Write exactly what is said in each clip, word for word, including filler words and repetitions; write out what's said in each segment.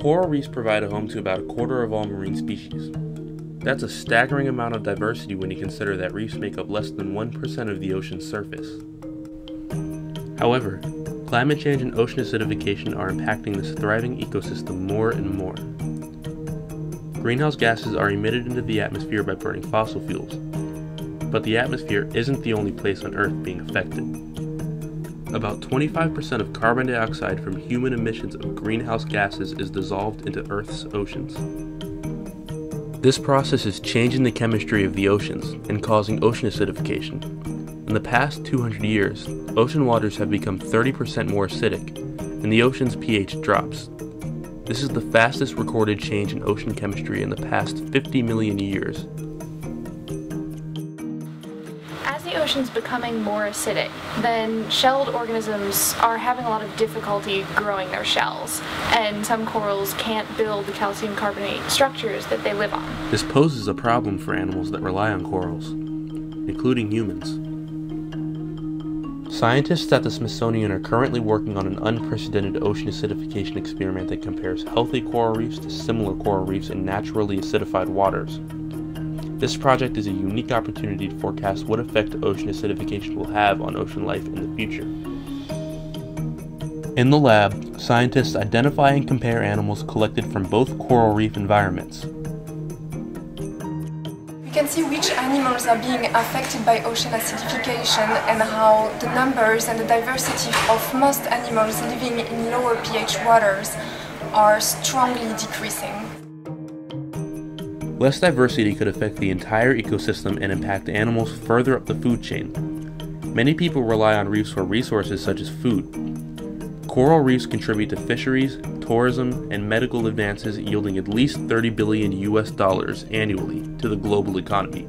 Coral reefs provide a home to about a quarter of all marine species. That's a staggering amount of diversity when you consider that reefs make up less than one percent of the ocean's surface. However, climate change and ocean acidification are impacting this thriving ecosystem more and more. Greenhouse gases are emitted into the atmosphere by burning fossil fuels, but the atmosphere isn't the only place on Earth being affected. About twenty-five percent of carbon dioxide from human emissions of greenhouse gases is dissolved into Earth's oceans. This process is changing the chemistry of the oceans and causing ocean acidification. In the past two hundred years, ocean waters have become thirty percent more acidic, and the ocean's pH drops. This is the fastest recorded change in ocean chemistry in the past fifty million years. As the ocean's becoming more acidic, then shelled organisms are having a lot of difficulty growing their shells, and some corals can't build the calcium carbonate structures that they live on. This poses a problem for animals that rely on corals, including humans. Scientists at the Smithsonian are currently working on an unprecedented ocean acidification experiment that compares healthy coral reefs to similar coral reefs in naturally acidified waters. This project is a unique opportunity to forecast what effect ocean acidification will have on ocean life in the future. In the lab, scientists identify and compare animals collected from both coral reef environments. We can see which animals are being affected by ocean acidification and how the numbers and the diversity of most animals living in lower pH waters are strongly decreasing. Less diversity could affect the entire ecosystem and impact animals further up the food chain. Many people rely on reefs for resources such as food. Coral reefs contribute to fisheries, tourism, and medical advances, yielding at least thirty billion U S dollars annually to the global economy.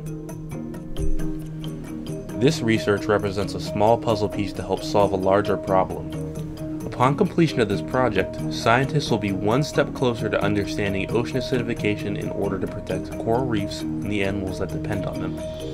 This research represents a small puzzle piece to help solve a larger problem. Upon completion of this project, scientists will be one step closer to understanding ocean acidification in order to protect coral reefs and the animals that depend on them.